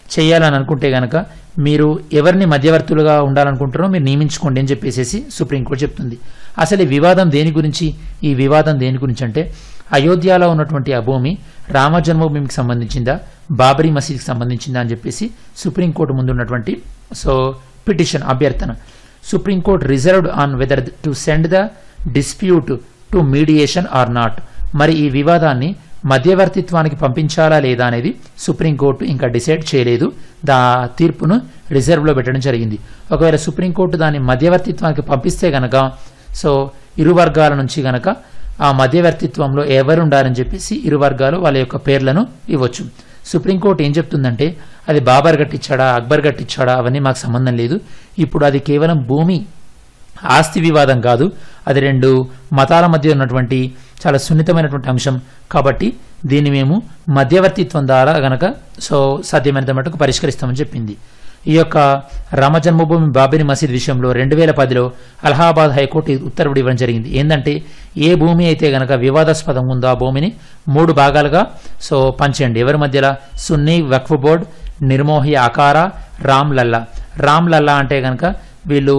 చేయాలని అనుకుంటే కనుక మీరు ఎవరిని మధ్యవర్తులుగా ఉండాలనుకుంటారో మీరు నియమించుకోండి అని చెప్పేసి సుప్రీంకోర్టు చెప్తుంది. అసలు ఈ వివాదం దేని గురించి? ఈ వివాదం దేని గురించి అంటే అయోధ్యలో ఉన్నటువంటి ఆ భూమి రామ జన్మభూమికి సంబంధించిందా, బాబరీ మసీద్కి సంబంధించిందా అని చెప్పేసి సుప్రీంకోర్టు ముందు ఉన్నటువంటి పిటిషన్ అభ్యర్థన. Supreme court reserved on whether to send the dispute to mediation or not. మరి ఈ వివాదాన్ని మధ్యవర్తిత్వానికి పంపించాలా లేదా అనేది సుప్రీంకోర్టు ఇంకా డిసైడ్ చేయలేదు. తీర్పును రిజర్వ్లో పెట్టడం జరిగింది. ఒకవేళ సుప్రీంకోర్టు దాన్ని మధ్యవర్తిత్వానికి పంపిస్తే గనక ఇరు వర్గాల నుంచి గనక ఆ మధ్యవర్తిత్వంలో ఎవరు ఉండాలని చెప్పేసి ఇరు వర్గాలు వాళ్ళ యొక్క పేర్లను ఇవ్వచ్చు. సుప్రీంకోర్టు ఏం చెప్తుందంటే అది బాబర్ కట్టించాడా, అక్బర్ కట్టించాడా అవన్నీ మాకు సంబంధం లేదు. ఇప్పుడు అది కేవలం భూమి ఆస్తి వివాదం కాదు, అది రెండు మతాల మధ్య ఉన్నటువంటి చాలా సున్నితమైనటువంటి అంశం. కాబట్టి దీన్ని మేము మధ్యవర్తిత్వం ద్వారా గనక సాధ్యమైనంత మటుకు పరిష్కరిస్తామని చెప్పింది. ఈ యొక్క రామ జన్మభూమి బాబరీ మసీద్ విషయంలో 2010లో అలహాబాద్ హైకోర్టు ఉత్తర్వులు ఇవ్వడం జరిగింది. ఏంటంటే ఏ భూమి అయితే గనక వివాదాస్పదం ఉందో ఆ భూమిని 3 భాగాలుగా పంచేయండి. ఎవరి మధ్యలో? సున్నీ వక్ఫ్ బోర్డ్, నిర్మోహి అఖారా, రామ్ లల్లా అంటే గనక వీళ్ళు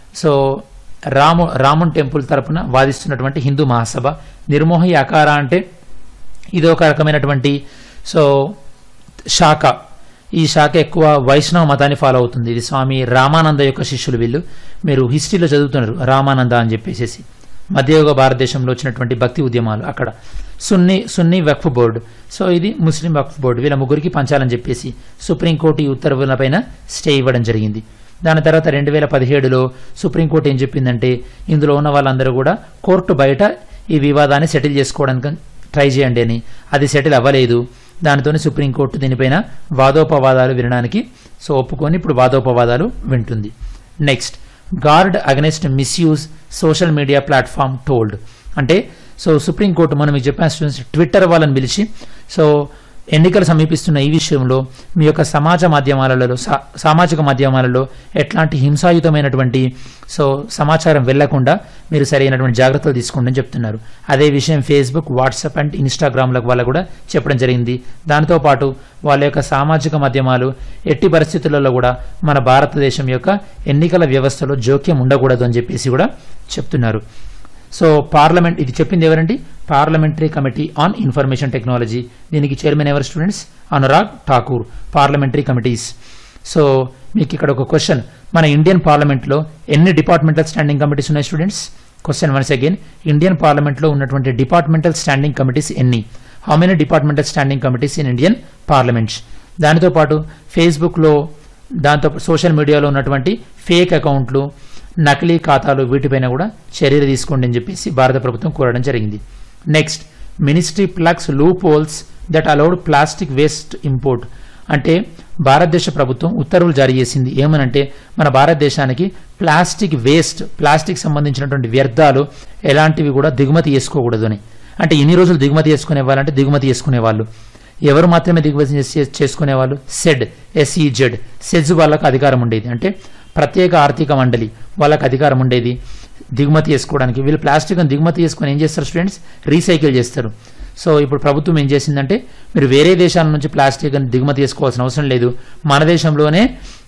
రామున్ టెంపుల్ తరపున వాదిస్తున్నటువంటి హిందూ మహాసభ. నిర్మోహి అఖారా అంటే ఇది ఒక రకమైనటువంటి శాఖ. ఈ శాఖ ఎక్కువ వైష్ణవ మతాన్ని ఫాలో అవుతుంది. ఇది స్వామి రామానంద యొక్క శిష్యులు. వీళ్ళు మీరు హిస్టరీలో చదువుతున్నారు రామానంద అని చెప్పేసి. మధ్యయుగ భారతదేశంలో వచ్చినటువంటి భక్తి ఉద్యమాలు అక్కడ. సున్నీ వక్ఫ్ బోర్డు, ఇది ముస్లిం వక్ఫ్ బోర్డు. వీళ్ళ ముగ్గురికి పంచాలని చెప్పేసి సుప్రీంకోర్టు ఈ ఉత్తర్వులపైన స్టే ఇవ్వడం జరిగింది. దాని తర్వాత 2017లో సుప్రీంకోర్టు ఏం చెప్పిందంటే ఇందులో ఉన్న వాళ్ళందరూ కూడా కోర్టు బయట ఈ వివాదాన్ని సెటిల్ చేసుకోవడానికి ట్రై చేయండి అని. అది సెటిల్ అవ్వలేదు. దానితో సుప్రీంకోర్టు దీనిపైన వాదోపవాదాలు వినడానికి ఒప్పుకొని ఇప్పుడు వాదోపవాదాలు వింటుంది. Next, guard against misuse social media platform told. అంటే సుప్రీంకోర్టు మనం మీకు చెప్పిన స్టూడెంట్స్ ట్విట్టర్ వాళ్ళని పిలిచి ఎన్నికలు సమీపిస్తున్న ఈ విషయంలో మీ యొక్క సామాజిక మాధ్యమాలలో ఎట్లాంటి హింసాయుతమైనటువంటి సమాచారం వెళ్లకుండా మీరు సరైనటువంటి జాగ్రత్తలు తీసుకోండి అని చెప్తున్నారు. అదే విషయం ఫేస్బుక్, వాట్సాప్ అండ్ ఇన్స్టాగ్రామ్లకు వాళ్ళకు కూడా చెప్పడం జరిగింది. దానితో పాటు వాళ్ళ యొక్క సామాజిక మాధ్యమాలు ఎట్టి పరిస్థితులలో కూడా మన భారతదేశం యొక్క ఎన్నికల వ్యవస్థలో జోక్యం ఉండకూడదు అని చెప్పేసి కూడా చెప్తున్నారు. పార్లమెంట్ ఇది చెప్పింది ఎవరండి? Parliamentary committee on information technology. దీనికి చైర్మన్ ఎవరు students? Anurag Thakur. Parliamentary committees. మీకు ఇక్కడ ఒక క్వశ్చన్, మన ఇండియన్ పార్లమెంట్లో ఎన్ని డిపార్ట్మెంటల్ స్టాండింగ్ కమిటీస్ ఉన్నాయి students? Question once again, Indian పార్లమెంట్లో ఉన్నటువంటి డిపార్ట్మెంటల్ స్టాండింగ్ కమిటీస్ ఎన్ని? How many departmental standing committees in Indian parliaments? దానితో పాటు ఫేస్బుక్లో, దాంతో సోషల్ మీడియాలో ఉన్నటువంటి ఫేక్ అకౌంట్లు, నకిలీ ఖాతాలు, వీటిపైన కూడా చర్యలు తీసుకోండి అని చెప్పేసి భారత ప్రభుత్వం కోరడం జరిగింది. Next, ministry plugs loopholes that allowed plastic waste import. అంటే భారతదేశ ప్రభుత్వం ఉత్తర్వులు జారీ చేసింది. ఏమనంటే మన భారతదేశానికి ప్లాస్టిక్ సంబంధించినటువంటి వ్యర్థాలు ఎలాంటివి కూడా దిగుమతి చేసుకోకూడదు అని. అంటే ఇన్ని రోజులు దిగుమతి చేసుకునే వాళ్ళంటే దిగుమతి చేసుకునేవాళ్ళు ఎవరు మాత్రమే దిగుమతి చేసుకునేవాళ్ళు? సెజ్ వాళ్ళకు అధికారం ఉండేది. అంటే ప్రత్యేక ఆర్థిక మండలి వాళ్ళకి అధికారం ఉండేది దిగుమతి చేసుకోవడానికి. వీళ్ళు ప్లాస్టిక్ దిగుమతి చేసుకొని ఏం చేస్తారు స్టూడెంట్స్? రీసైకిల్ చేస్తారు. ఇప్పుడు ప్రభుత్వం ఏం చేసిందంటే మీరు వేరే దేశాల నుంచి ప్లాస్టిక్ దిగుమతి చేసుకోవాల్సిన అవసరం లేదు. మన దేశంలోనే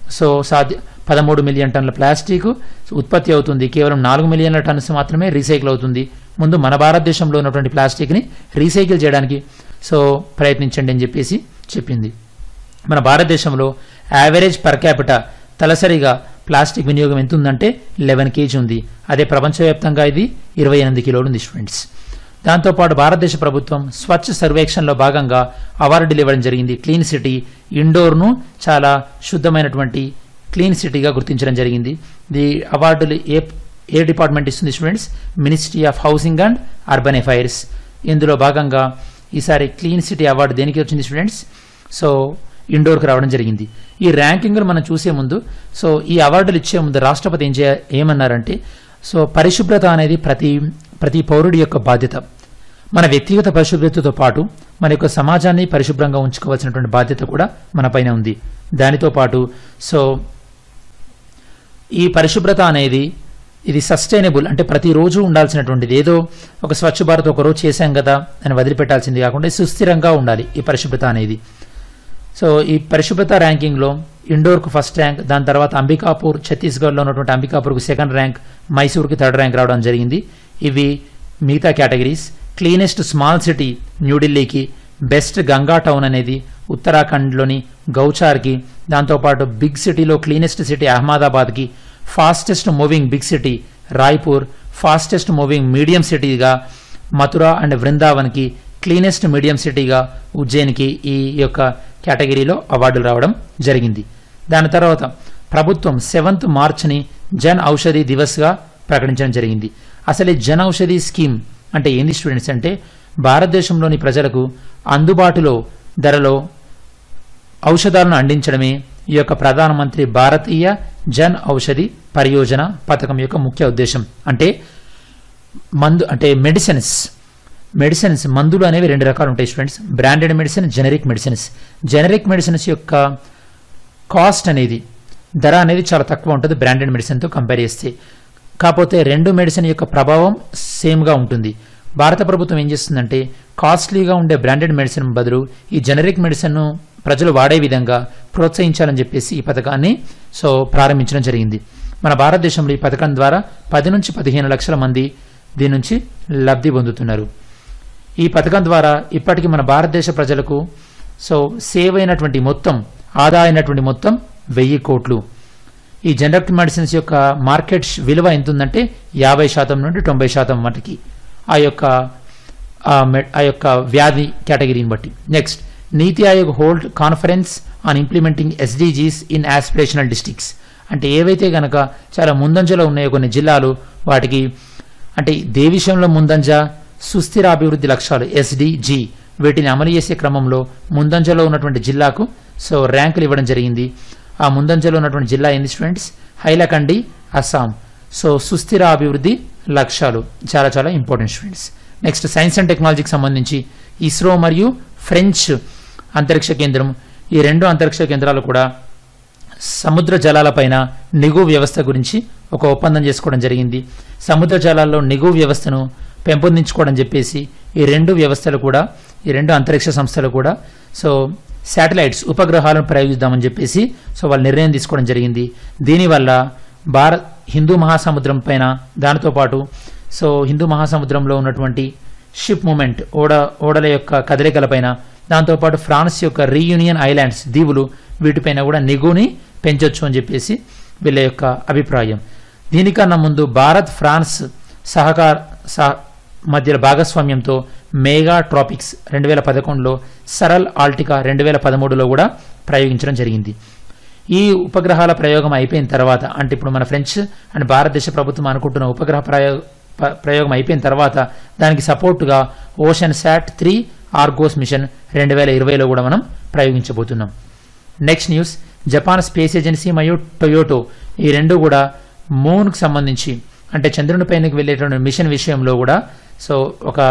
13 మిలియన్ టన్నుల ప్లాస్టిక్ ఉత్పత్తి అవుతుంది. కేవలం 4 మిలియన్ల టన్స్ మాత్రమే రీసైకిల్ అవుతుంది. ముందు మన భారతదేశంలో ఉన్నటువంటి ప్లాస్టిక్ని రీసైకిల్ చేయడానికి ప్రయత్నించండి అని చెప్పేసి చెప్పింది. మన భారతదేశంలో యావరేజ్ పర్ క్యాపిటా తలసరిగా ప్లాస్టిక్ వినియోగం ఎంత ఉందంటే 11 kg ఉంది. అదే ప్రపంచవ్యాప్తంగా ఇది 28 కిలోలు ఉంది స్టూడెంట్స్. దాంతోపాటు భారతదేశ ప్రభుత్వం స్వచ్ఛ సర్వేక్షణలో భాగంగా అవార్డులు ఇవ్వడం జరిగింది. క్లీన్ సిటీ, ఇండోర్ను చాలా శుద్ధమైనటువంటి క్లీన్ సిటీగా గుర్తించడం జరిగింది. ఈ అవార్డులు ఏ డిపార్ట్మెంట్ ఇస్తుంది students? Ministry of housing and urban affairs. ఇందులో భాగంగా ఈసారి క్లీన్ సిటీ అవార్డు దేనికి వచ్చింది స్టూడెంట్స్? ఇండోర్కి రావడం జరిగింది. ఈ ర్యాంకింగ్లు మనం చూసే ముందు ఈ అవార్డులు ఇచ్చే ముందు రాష్ట్రపతి ఏమన్నారంటే పరిశుభ్రత అనేది ప్రతి పౌరుడి యొక్క బాధ్యత. మన వ్యక్తిగత పరిశుభ్రతతో పాటు మన యొక్క సమాజాన్ని పరిశుభ్రంగా ఉంచుకోవాల్సినటువంటి బాధ్యత కూడా మన పైన ఉంది. దానితో పాటు ఈ పరిశుభ్రత అనేది ఇది సస్టైనబుల్, అంటే ప్రతిరోజు ఉండాల్సినటువంటిది. ఏదో ఒక స్వచ్ఛ భారత్ ఒక రోజు చేశాం కదా అని వదిలిపెట్టాల్సింది కాకుండా సుస్థిరంగా ఉండాలి ఈ పరిశుభ్రత అనేది. సో ఈ పరిశుభ్రత ర్యాంకింగ్లో ఇండోర్కు ఫస్ట్ ర్యాంక్, దాని తర్వాత అంబికాపూర్ ఛత్తీస్గఢ్లో ఉన్నటువంటి అంబికాపూర్కు సెకండ్ ర్యాంక్, మైసూర్కి థర్డ్ ర్యాంక్ రావడం జరిగింది. ఇవి మిగతా కేటగిరీస్. క్లీనెస్ట్ స్మాల్ సిటీ న్యూఢిల్లీకి, బెస్ట్ గంగా టౌన్ అనేది ఉత్తరాఖండ్లోని గౌచార్కి, దాంతోపాటు బిగ్ సిటీలో క్లీనెస్ట్ సిటీ అహ్మదాబాద్కి, fastest moving big city Raipur, fastest moving medium సిటీగా మథురా అండ్ వృందావన్కి, క్లీనెస్ట్ మీడియం సిటీగా ఉజ్జయిన్కి ఈ యొక్క కేటగిరీలో అవార్డులు రావడం జరిగింది. దాని తర్వాత ప్రభుత్వం 7th మార్చ్ని జన్ ఔషధి దివస్గా ప్రకటించడం జరిగింది. అసలు ఈ జన్ ఔషధి స్కీమ్ అంటే ఏంది స్టూడెంట్స్ అంటే భారతదేశంలోని ప్రజలకు అందుబాటులో ధరలో ఔషధాలను అందించడమే ఈ యొక్క ప్రధానమంత్రి భారతీయ జన్ ఔషధి పరియోజన పథకం యొక్క ముఖ్య ఉద్దేశం. అంటే మెడిసిన్స్ మందులు అనేవి 2 రకాలు ఉంటాయి students, branded medicine, generic medicines. Generic medicines యొక్క కాస్ట్ అనేది ధర అనేది చాలా తక్కువ ఉంటుంది బ్రాండెడ్ మెడిసిన్తో కంపేర్ చేస్తే. కాకపోతే 2 మెడిసిన్ యొక్క ప్రభావం సేమ్గా ఉంటుంది. భారత ప్రభుత్వం ఏం చేస్తుందంటే కాస్ట్లీగా ఉండే బ్రాండెడ్ మెడిసిన్ బదులు ఈ జెనరిక్ మెడిసిన్ను ప్రజలు వాడే విధంగా ప్రోత్సహించాలని చెప్పేసి ఈ పథకాన్ని ప్రారంభించడం జరిగింది. మన భారతదేశంలో ఈ పథకం ద్వారా 10 నుంచి 15 లక్షల మంది దీని నుంచి లబ్ధి పొందుతున్నారు. ఈ పథకం ద్వారా ఇప్పటికీ మన భారతదేశ ప్రజలకు సేవ్ అయినటువంటి మొత్తం, ఆదా అయినటువంటి మొత్తం 1000 కోట్లు. ఈ జనరిక్ మెడిసిన్స్ యొక్క మార్కెట్ విలువ ఎంత ఉందంటే 50% నుండి 90% మటుకి ఆ యొక్క వ్యాధి కేటగిరీని బట్టి. Next, Niti Aayog hold conference on implementing SDGs in aspirational districts. అంటే ఏవైతే గనక చాలా ముందంజలో ఉన్నాయో కొన్ని జిల్లాలు, వాటికి అంటే ఏ విషయంలో ముందంజ, సుస్థిర అభివృద్ధి లక్ష్యాలు SDG, వీటిని అమలు చేసే క్రమంలో ముందంజలో ఉన్నటువంటి జిల్లాకు ర్యాంకులు ఇవ్వడం జరిగింది. ఆ ముందంజలో ఉన్నటువంటి జిల్లా ఏంది స్టూడెంట్స్? హైలకండి, అస్సాం. సుస్థిర అభివృద్ధి లక్ష్యాలు చాలా చాలా important students. Next, science and టెక్నాలజీకి సంబంధించి ఇస్రో మరియు ఫ్రెంచ్ అంతరిక్ష కేంద్రం, ఈ 2 అంతరిక్ష కేంద్రాలు కూడా సముద్ర జలాలపైన నిఘు వ్యవస్థ గురించి ఒక ఒప్పందం చేసుకోవడం జరిగింది. సముద్ర జలాల్లో నిఘు వ్యవస్థను పెంపొందించుకోవడం చెప్పేసి ఈ 2 వ్యవస్థలు కూడా, ఈ 2 అంతరిక్ష సంస్థలు కూడా శాటిలైట్స్, ఉపగ్రహాలను ప్రయోగిద్దామని చెప్పేసి వాళ్ళు నిర్ణయం తీసుకోవడం జరిగింది. దీనివల్ల హిందూ మహాసముద్రం పైన, దానితో పాటు హిందూ మహాసముద్రంలో ఉన్నటువంటి షిప్ మూమెంట్, ఓడల యొక్క కదలికలపైన, దాంతోపాటు ఫ్రాన్స్ యొక్క రీయూనియన్ ఐలాండ్స్, దీవులు, వీటిపైన కూడా నిఘుని పెంచొచ్చు అని చెప్పేసి వీళ్ళ యొక్క అభిప్రాయం. దీనికన్నా ముందు భారత్ ఫ్రాన్స్ మధ్య భాగస్వామ్యంతో మేఘా ట్రాపిక్స్ 2011లో, సరల్ ఆల్టికా 2013లో కూడా ప్రయోగించడం జరిగింది. ఈ ఉపగ్రహాల ప్రయోగం అయిపోయిన తర్వాత, అంటే ఇప్పుడు మన ఫ్రెంచ్ అండ్ భారతదేశ ప్రభుత్వం అనుకుంటున్న ఉపగ్రహ ప్రయోగం అయిపోయిన తర్వాత దానికి సపోర్టుగా ఓషన్ శాట్ 3 ఆర్గోస్ మిషన్ 2020లో కూడా మనం ప్రయోగించబోతున్నాం. Next news, Japan space agency మరియు టొయోటో ఈ 2 కూడా మూన్కు సంబంధించి, అంటే చంద్రుని పైనకి వెళ్ళేటువంటి మిషన్ విషయంలో కూడా ఒక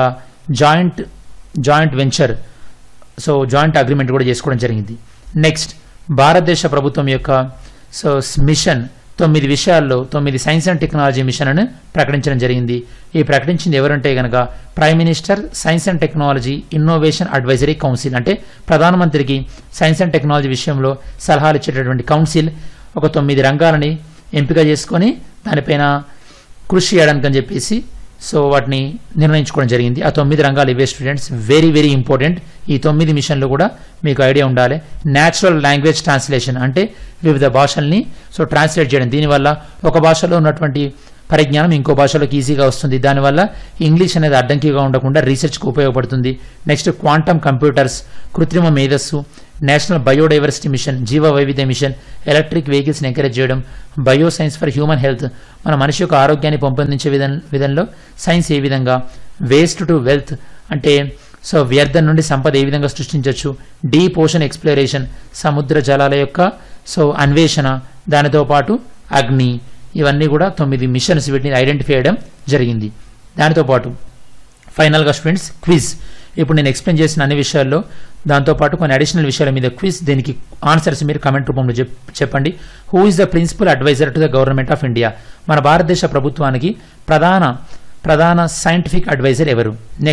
జాయింట్ వెంచర్, జాయింట్ అగ్రిమెంట్ కూడా చేసుకోవడం జరిగింది. నెక్స్ట్, భారతదేశ ప్రభుత్వం యొక్క మిషన్ 9 విషయాల్లో 9 సైన్స్ అండ్ టెక్నాలజీ మిషన్ను ప్రకటించడం జరిగింది. ఈ ప్రకటించింది ఎవరంటే కనుక prime minister science and technology innovation advisory council. అంటే ప్రధానమంత్రికి సైన్స్ అండ్ టెక్నాలజీ విషయంలో సలహాలు ఇచ్చేటటువంటి కౌన్సిల్ ఒక 9 రంగాలని ఎంపిక చేసుకొని దానిపైన కృషి చేయడానికి అని చెప్పేసి వాటిని నిర్ణయించుకోవడం జరిగింది. ఆ 9 రంగాలు ఇవే స్టూడెంట్స్, వెరీ వెరీ ఇంపార్టెంట్. ఈ 9 మిషన్లు కూడా మీకు ఐడియా ఉండాలి. న్యాచురల్ లాంగ్వేజ్ ట్రాన్స్లేషన్, అంటే వివిధ భాషల్ని ట్రాన్స్లేట్ చేయడం. దీనివల్ల ఒక భాషలో ఉన్నటువంటి పరిజ్ఞానం ఇంకో భాషలోకి ఈజీగా వస్తుంది. దానివల్ల ఇంగ్లీష్ అనేది అడ్డంకిగా ఉండకుండా రీసెర్చ్కు ఉపయోగపడుతుంది. నెక్స్ట్, క్వాంటమ్ కంప్యూటర్స్, కృత్రిమ మేధస్సు, నేషనల్ బయోడైవర్సిటీ మిషన్, జీవ వైవిధ్య మిషన్, ఎలక్ట్రిక్ వెహికల్స్ని ఎంకరేజ్ చేయడం, bio science for human health, మన మనిషి యొక్క ఆరోగ్యాన్ని పెంపొందించే విధంలో సైన్స్ ఏ విధంగా, వేస్ట్ టు వెల్త్, అంటే వ్యర్థం నుండి సంపద ఏ విధంగా సృష్టించవచ్చు, డీప్ ఓషన్ ఎక్స్ప్లోరేషన్, సముద్ర జలాల యొక్క అన్వేషణ, దానితో పాటు అగ్ని, ఇవన్నీ కూడా 9 మిషన్స్, వీటిని ఐడెంటిఫై చేయడం జరిగింది. దానితో పాటు ఫైనల్గా స్టూడెంట్స్ క్విజ్. ఇప్పుడు నేను ఎక్స్ప్లెయిన్ చేసిన అన్ని విషయాల్లో దాంతోపాటు కొన్ని అడిషనల్ విషయాల మీద క్విజ్. దీనికి ఆన్సర్స్ మీరు కమెంట్ రూపంలో చెప్పండి. Who is the principal adviser to the government of India? మన భారతదేశ ప్రభుత్వానికి ప్రధాన సైంటిఫిక్ అడ్వైజర్ ఎవరు? Next,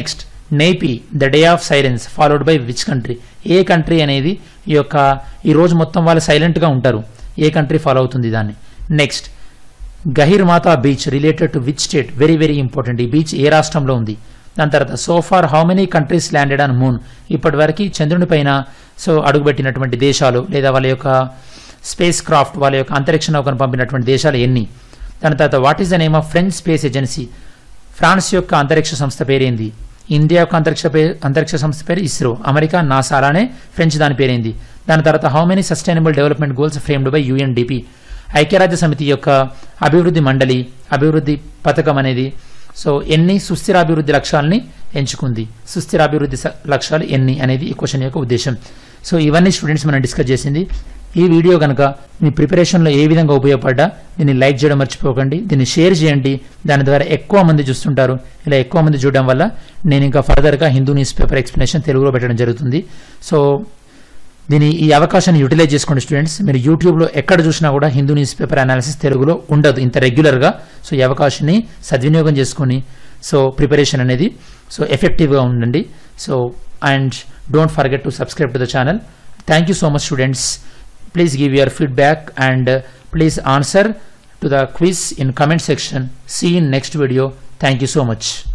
Nyepi the day of silence followed by which country? ఏ కంట్రీ అనేది ఈ రోజు మొత్తం వాళ్ళు సైలెంట్గా ఉంటారు, ఏ కంట్రీ ఫాలో అవుతుంది దాన్ని? Next, Gahirmatha beach related to which state? Very very important. ఈ బీచ్ ఏ రాష్ట్రంలో ఉంది? దాని తర్వాత so far how many countries landed on moon? ఇప్పటి వరకు చంద్రుని పైన అడుగుపెట్టినటువంటి దేశాలు లేదా వాళ్ళ యొక్క స్పేస్ క్రాఫ్ట్, వాళ్ళ యొక్క అంతరిక్ష నౌకను పంపినటువంటి దేశాలు ఎన్ని? దాని తర్వాత what is the name of French space agency? France యొక్క అంతరిక్ష సంస్థ పేరేంది? ఇండియా యొక్క అంతరిక్ష సంస్థ పేరు ఇస్రో, అమెరికా నాసా, అలానే ఫ్రెంచ్ దాని పేరేంది? దాని తర్వాత how many sustainable development goals framed by UNDP? ఐక్యరాజ్య సమితి యొక్క అభివృద్ధి మండలి అభివృద్ధి పథకం అనేది ఎన్ని సుస్థిరాభివృద్ధి లక్ష్యాలని ఎంచుకుంది? సుస్థిరాభివృద్ధి లక్ష్యాలు ఎన్ని అనేది ఈ క్వశ్చన్ యొక్క ఉద్దేశం. ఇవన్నీ స్టూడెంట్స్ మనం డిస్కస్ చేసింది. ఈ వీడియో కనుక మీ ప్రిపరేషన్లో ఏ విధంగా ఉపయోగపడ్డా దీన్ని లైక్ చేయడం మర్చిపోకండి, దీన్ని షేర్ చేయండి. దాని ద్వారా ఎక్కువ మంది చూస్తుంటారు. ఇలా ఎక్కువ మంది చూడడం వల్ల నేను ఇంకా ఫర్దర్గా హిందూ న్యూస్ పేపర్ ఎక్స్ప్లెనేషన్ తెలుగులో పెట్టడం జరుగుతుంది. ఈ అవకాశాన్ని యూటిలైజ్ చేసుకోండి స్టూడెంట్స్. మీరు యూట్యూబ్లో ఎక్కడ చూసినా కూడా హిందూ న్యూస్ పేపర్ అనాలిసిస్ తెలుగులో ఉండదు ఇంత రెగ్యులర్గా. ఈ అవకాశాన్ని సద్వినియోగం చేసుకొని ప్రిపరేషన్ అనేది ఎఫెక్టివ్గా ఉండండి. And don't forget to subscribe to the channel. Thank you so much students. Please give your feedback and please answer to the quiz in comment section. See you in next video. Thank you so much.